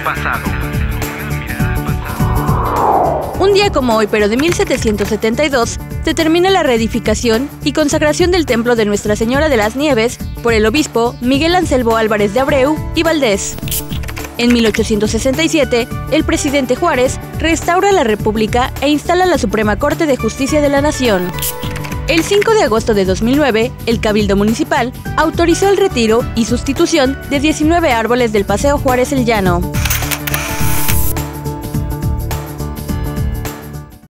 pasado. Un día como hoy, pero de 1772, se termina la reedificación y consagración del templo de Nuestra Señora de las Nieves por el obispo Miguel Anselmo Álvarez de Abreu y Valdés. En 1867, el presidente Juárez restaura la República e instala la Suprema Corte de Justicia de la Nación. El 5 de agosto de 2009, el Cabildo Municipal autorizó el retiro y sustitución de 19 árboles del Paseo Juárez el Llano.